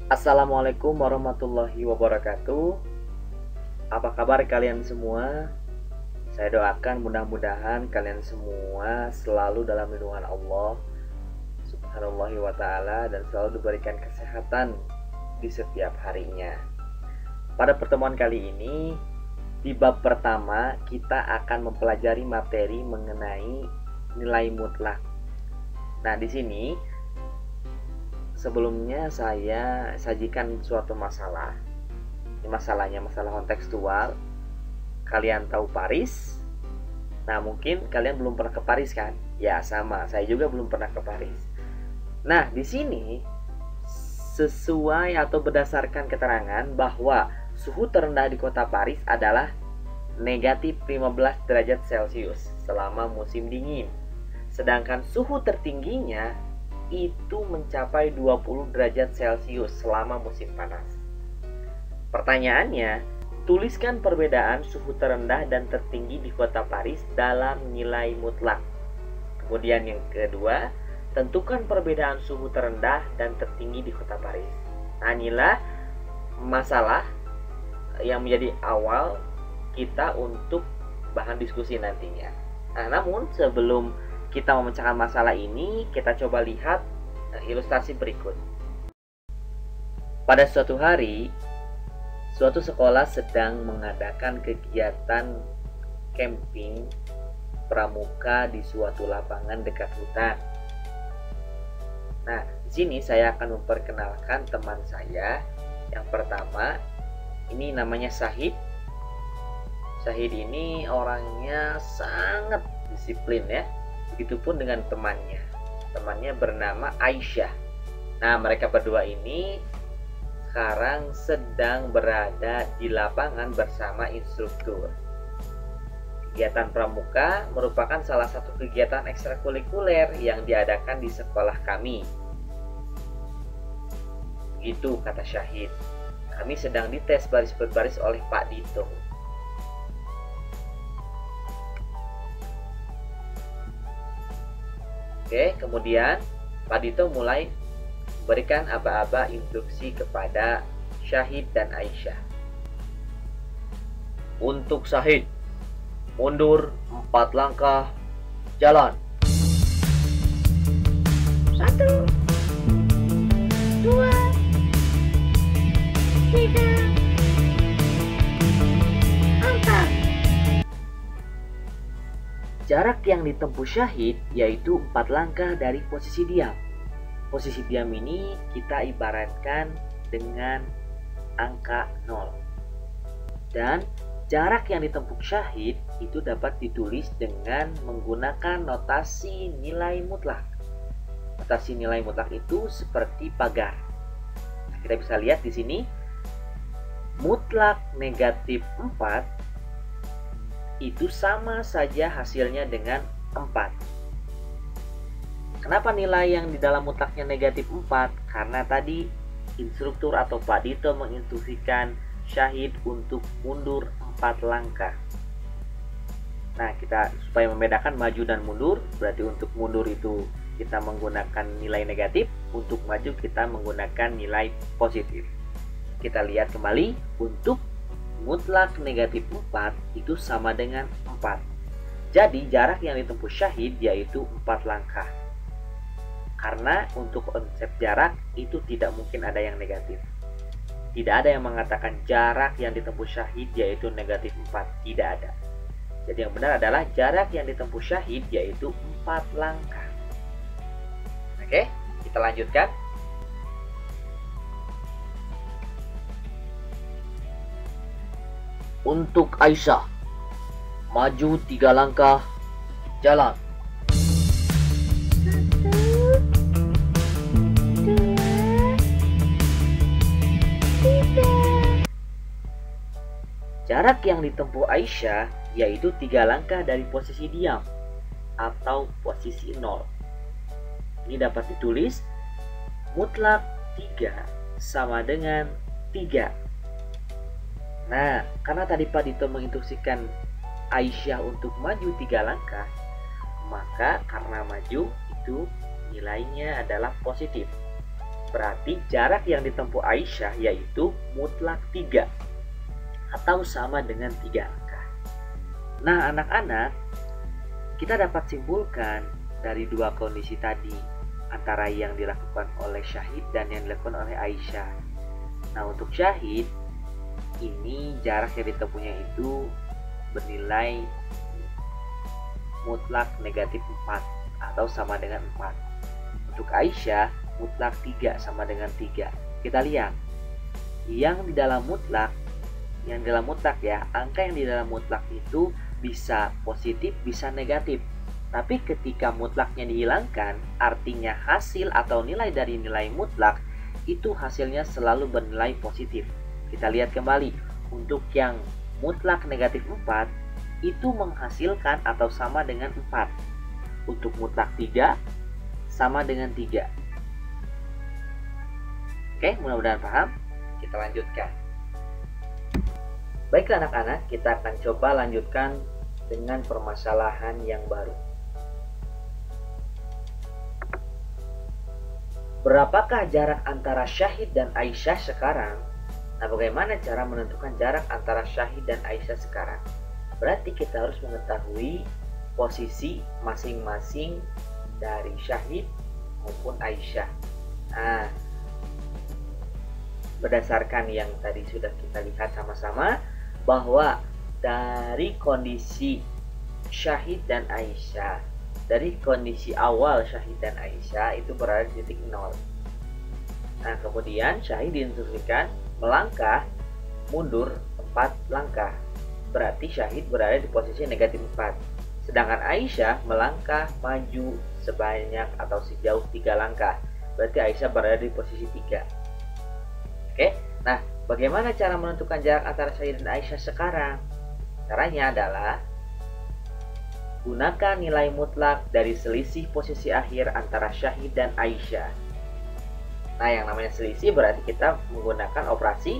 Assalamualaikum warahmatullahi wabarakatuh. Apa kabar kalian semua? Saya doakan mudah-mudahan kalian semua selalu dalam lindungan Allah Subhanahu wa ta'ala dan selalu diberikan kesehatan di setiap harinya. Pada pertemuan kali ini, di bab pertama kita akan mempelajari materi mengenai nilai mutlak. Nah, di sini sebelumnya saya sajikan suatu masalah. Ini masalahnya masalah kontekstual. Kalian tahu Paris? Nah, mungkin kalian belum pernah ke Paris kan? Ya, sama. Saya juga belum pernah ke Paris. Nah, di sini sesuai atau berdasarkan keterangan bahwa suhu terendah di kota Paris adalah negatif 15 derajat Celcius selama musim dingin. Sedangkan suhu tertingginya itu mencapai 20 derajat Celcius selama musim panas. Pertanyaannya, tuliskan perbedaan suhu terendah dan tertinggi di kota Paris dalam nilai mutlak. Kemudian yang kedua, tentukan perbedaan suhu terendah dan tertinggi di kota Paris. Nah, inilah masalah yang menjadi awal kita untuk bahan diskusi nantinya. Nah, namun sebelum kita memecahkan masalah ini, kita coba lihat ilustrasi berikut. Pada suatu hari, suatu sekolah sedang mengadakan kegiatan camping pramuka di suatu lapangan dekat hutan. Nah, di sini saya akan memperkenalkan teman saya. Yang pertama, ini namanya Syahid. Syahid ini orangnya sangat disiplin ya. Begitupun dengan temannya. Temannya bernama Aisyah. Nah, mereka berdua ini sekarang sedang berada di lapangan bersama instruktur. Kegiatan pramuka merupakan salah satu kegiatan ekstrakurikuler yang diadakan di sekolah kami. Begitu kata Syahid. Kami sedang dites baris berbaris oleh Pak Dito. Oke, kemudian Pak Dito mulai memberikan aba-aba instruksi kepada Syahid dan Aisyah. Untuk Syahid, mundur 4 langkah, jalan. 1, 2, 3, 4. Jarak yang ditempuh Syahid yaitu 4 langkah dari posisi diam. Posisi diam ini kita ibaratkan dengan angka 0. Dan jarak yang ditempuh Syahid itu dapat ditulis dengan menggunakan notasi nilai mutlak. Notasi nilai mutlak itu seperti pagar. Nah, kita bisa lihat di sini mutlak negatif 4 itu sama saja hasilnya dengan 4. Kenapa nilai yang di dalam mutlaknya negatif 4? Karena tadi instruktur atau Pak Dito menginstruksikan Syahid untuk mundur 4 langkah. Nah, kita supaya membedakan maju dan mundur, berarti untuk mundur itu kita menggunakan nilai negatif, untuk maju kita menggunakan nilai positif. Kita lihat kembali, untuk mutlak negatif 4 itu sama dengan 4. Jadi jarak yang ditempuh Syahid yaitu 4 langkah. Karena untuk konsep jarak itu tidak mungkin ada yang negatif. Tidak ada yang mengatakan jarak yang ditempuh Syahid yaitu negatif 4. Tidak ada. Jadi yang benar adalah jarak yang ditempuh Syahid yaitu 4 langkah. Oke, kita lanjutkan. Untuk Aisyah, maju 3 langkah, jalan. 1, 2, 3. Jarak yang ditempuh Aisyah yaitu 3 langkah dari posisi diam atau posisi 0. Ini dapat ditulis mutlak 3 sama dengan 3. Nah, karena tadi Pak Dito menginstruksikan Aisyah untuk maju 3 langkah, maka karena maju itu nilainya adalah positif. Berarti jarak yang ditempuh Aisyah yaitu mutlak 3 atau sama dengan 3 angka. Nah anak-anak, kita dapat simpulkan dari dua kondisi tadi antara yang dilakukan oleh Syahid dan yang dilakukan oleh Aisyah. Nah untuk Syahid, ini jarak yang ditempuhnya itu bernilai mutlak negatif 4 atau sama dengan 4. Untuk Aisyah, mutlak 3 sama dengan 3. Kita lihat, yang di dalam mutlak ya, angka yang di dalam mutlak itu bisa positif, bisa negatif. Tapi ketika mutlaknya dihilangkan, artinya hasil atau nilai dari nilai mutlak itu hasilnya selalu bernilai positif. Kita lihat kembali, untuk yang mutlak negatif 4 itu menghasilkan atau sama dengan 4. Untuk mutlak 3 sama dengan 3. Oke, mudah-mudahan paham. Kita lanjutkan. Baiklah anak-anak, kita akan coba lanjutkan dengan permasalahan yang baru. Berapakah jarak antara Syahid dan Aisyah sekarang? Nah, bagaimana cara menentukan jarak antara Syahid dan Aisyah sekarang? Berarti kita harus mengetahui posisi masing-masing dari Syahid maupun Aisyah. Nah, berdasarkan yang tadi sudah kita lihat sama-sama, bahwa dari kondisi Syahid dan Aisyah, dari kondisi awal Syahid dan Aisyah itu berada di titik 0. Nah, kemudian Syahid diinstruksikan melangkah mundur 4 langkah. Berarti Syahid berada di posisi negatif 4. Sedangkan Aisyah melangkah maju sebanyak atau sejauh 3 langkah. Berarti Aisyah berada di posisi 3. Oke, nah bagaimana cara menentukan jarak antara Syahid dan Aisyah sekarang? Caranya adalah gunakan nilai mutlak dari selisih posisi akhir antara Syahid dan Aisyah. Nah, yang namanya selisih berarti kita menggunakan operasi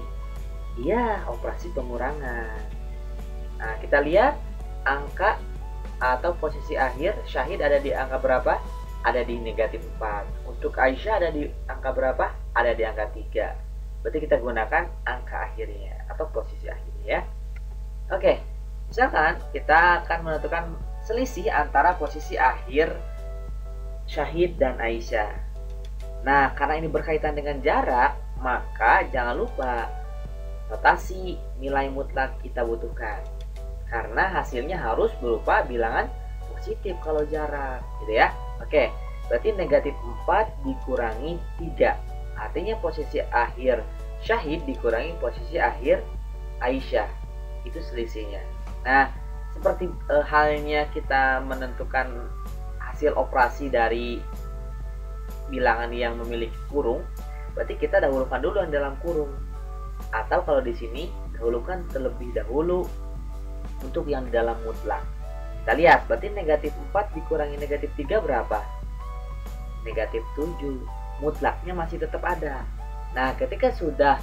pengurangan. Nah, kita lihat angka atau posisi akhir Syahid ada di angka berapa? Ada di negatif 4. Untuk Aisyah ada di angka berapa? Ada di angka 3. Berarti kita gunakan angka akhirnya atau posisi akhirnya ya. Oke, misalkan kita akan menentukan selisih antara posisi akhir Syahid dan Aisyah. Nah, karena ini berkaitan dengan jarak, maka jangan lupa notasi nilai mutlak kita butuhkan. Karena hasilnya harus berupa bilangan positif kalau jarak, gitu ya. Oke, berarti negatif 4 dikurangi 3. Artinya posisi akhir Syahid dikurangi posisi akhir Aisyah. Itu selisihnya. Nah, seperti halnya kita menentukan hasil operasi dari bilangan yang memiliki kurung, berarti kita dahulukan dulu yang dalam kurung. Atau kalau di sini dahulukan terlebih dahulu untuk yang di dalam mutlak. Kita lihat, berarti negatif 4 dikurangi negatif 3 berapa? Negatif 7. Mutlaknya masih tetap ada. Nah, ketika sudah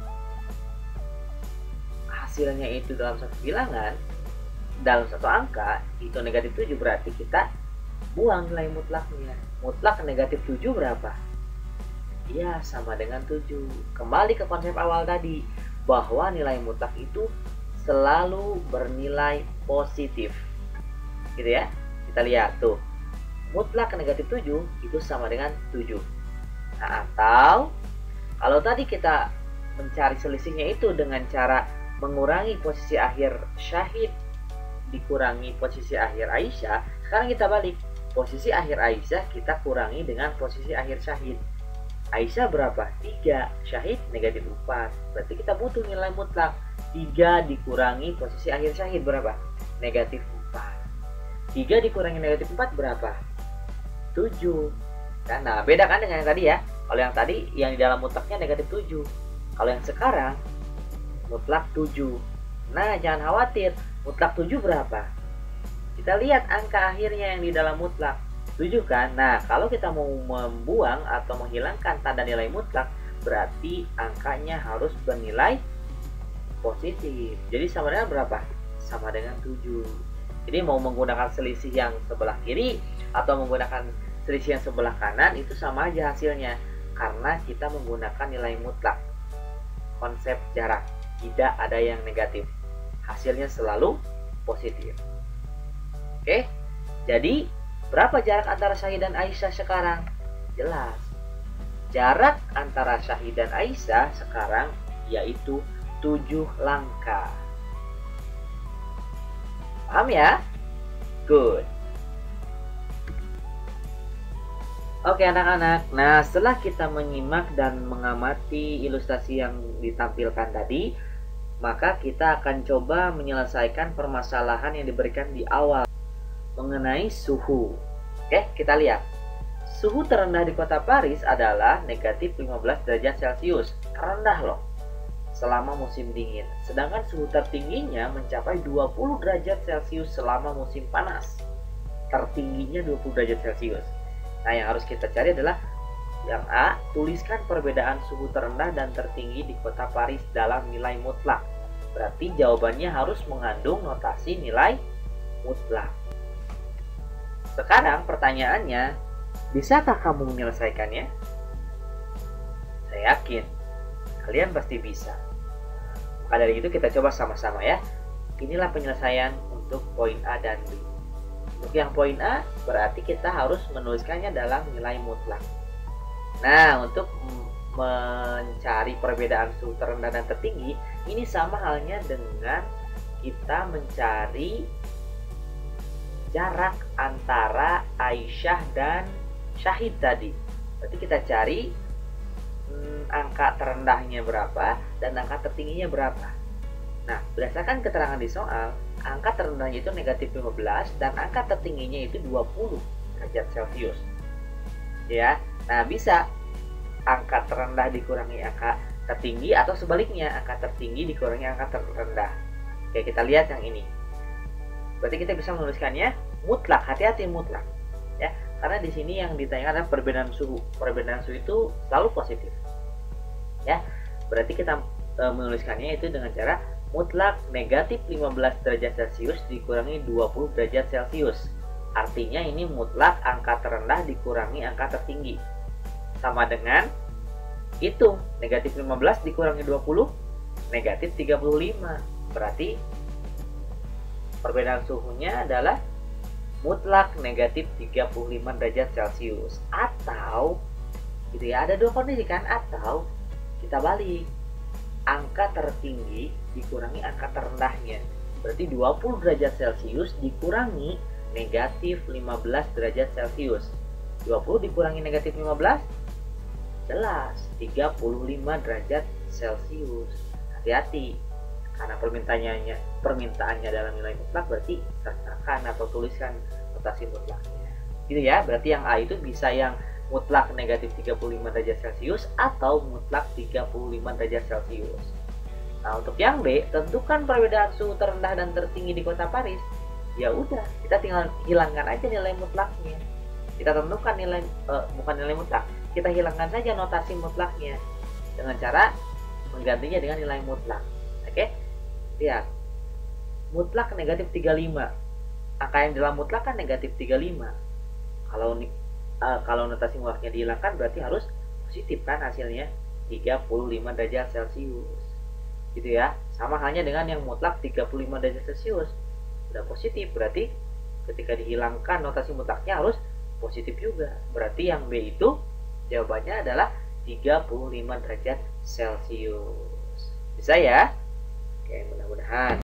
hasilnya itu dalam satu bilangan, dalam satu angka, itu negatif 7, berarti kita buang nilai mutlaknya. Mutlak negatif 7 berapa? Ya, sama dengan 7. Kembali ke konsep awal tadi, bahwa nilai mutlak itu selalu bernilai positif. Gitu ya. Kita lihat tuh. Mutlak negatif 7 itu sama dengan 7. Nah, atau kalau tadi kita mencari selisihnya itu dengan cara mengurangi posisi akhir Syahid dikurangi posisi akhir Aisyah, sekarang kita balik. Posisi akhir Aisyah kita kurangi dengan posisi akhir Syahid. Aisyah berapa? 3. Syahid negatif 4. Berarti kita butuh nilai mutlak. 3 dikurangi posisi akhir Syahid berapa? Negatif 4. 3 dikurangi negatif 4 berapa? 7. Nah, beda kan dengan yang tadi ya. Kalau yang tadi yang di dalam mutlaknya negatif 7. Kalau yang sekarang mutlak 7. Nah, jangan khawatir. Mutlak 7 berapa? Kita lihat angka akhirnya yang di dalam mutlak. 7 kan? Nah, kalau kita mau membuang atau menghilangkan tanda nilai mutlak, berarti angkanya harus bernilai positif. Jadi sama dengan berapa? Sama dengan 7. Jadi mau menggunakan selisih yang sebelah kiri atau menggunakan selisih yang sebelah kanan, itu sama aja hasilnya. karena kita menggunakan nilai mutlak. Konsep jarak, tidak ada yang negatif. Hasilnya selalu positif. Oke, jadi berapa jarak antara Syahid dan Aisyah sekarang? Jelas. Jarak antara Syahid dan Aisyah sekarang yaitu 7 langkah. Paham ya? Good. Oke anak-anak, nah setelah kita menyimak dan mengamati ilustrasi yang ditampilkan tadi, maka kita akan coba menyelesaikan permasalahan yang diberikan di awal mengenai suhu. Oke, kita lihat. Suhu terendah di kota Paris adalah negatif 15 derajat Celcius. Rendah loh, selama musim dingin. Sedangkan suhu tertingginya mencapai 20 derajat Celcius selama musim panas. Tertingginya 20 derajat Celcius. Nah, yang harus kita cari adalah yang A, tuliskan perbedaan suhu terendah dan tertinggi di kota Paris dalam nilai mutlak. Berarti jawabannya harus mengandung notasi nilai mutlak. Sekarang pertanyaannya, bisakah kamu menyelesaikannya? Saya yakin kalian pasti bisa. Maka dari itu kita coba sama-sama ya. Inilah penyelesaian untuk poin A dan B. Untuk yang poin A, berarti kita harus menuliskannya dalam nilai mutlak. Nah, untuk mencari perbedaan suhu terendah dan tertinggi, ini sama halnya dengan kita mencari jarak antara Aisyah dan Syahid tadi. Berarti kita cari angka terendahnya berapa dan angka tertingginya berapa. Nah, berdasarkan keterangan di soal, angka terendahnya itu negatif 15 dan angka tertingginya itu 20 derajat Celcius. Ya, nah bisa angka terendah dikurangi angka tertinggi atau sebaliknya angka tertinggi dikurangi angka terendah. Oke, kita lihat yang ini. Berarti kita bisa menuliskannya mutlak, hati-hati mutlak. Ya, karena di sini yang ditanyakan adalah perbedaan suhu. Perbedaan suhu itu selalu positif. Ya, berarti kita menuliskannya itu dengan cara mutlak negatif 15 derajat Celcius dikurangi 20 derajat Celcius. Artinya ini mutlak angka terendah dikurangi angka tertinggi. Sama dengan hitung negatif 15 dikurangi 20, negatif 35. Berarti perbedaan suhunya adalah mutlak negatif 35 derajat Celcius. Atau gitu ya, ada dua kondisi kan, atau kita balik, angka tertinggi dikurangi angka terendahnya. Berarti 20 derajat Celcius dikurangi negatif 15 derajat Celcius. 20 dikurangi negatif 15, jelas 35 derajat Celcius. Hati-hati, karena permintaannya dalam nilai mutlak, berarti sertakan atau tuliskan notasi mutlaknya. Gitu ya, berarti yang A itu bisa yang mutlak negatif 35 derajat Celcius atau mutlak 35 derajat Celcius. Nah, untuk yang B, tentukan perbedaan suhu terendah dan tertinggi di kota Paris. Ya udah, kita tinggal hilangkan aja nilai mutlaknya. Kita tentukan bukan nilai mutlak, kita hilangkan saja notasi mutlaknya dengan cara menggantinya dengan nilai mutlak. Oke? Lihat. Mutlak negatif 35. Angka yang dalam mutlak kan negatif 35. Kalau notasi mutlaknya dihilangkan berarti harus positif kan hasilnya 35 derajat Celcius. Gitu ya. Sama halnya dengan yang mutlak 35 derajat Celcius. Sudah positif, berarti ketika dihilangkan notasi mutlaknya harus positif juga. Berarti yang B itu jawabannya adalah 35 derajat Celcius. Bisa ya? Oke, mudah-mudahan.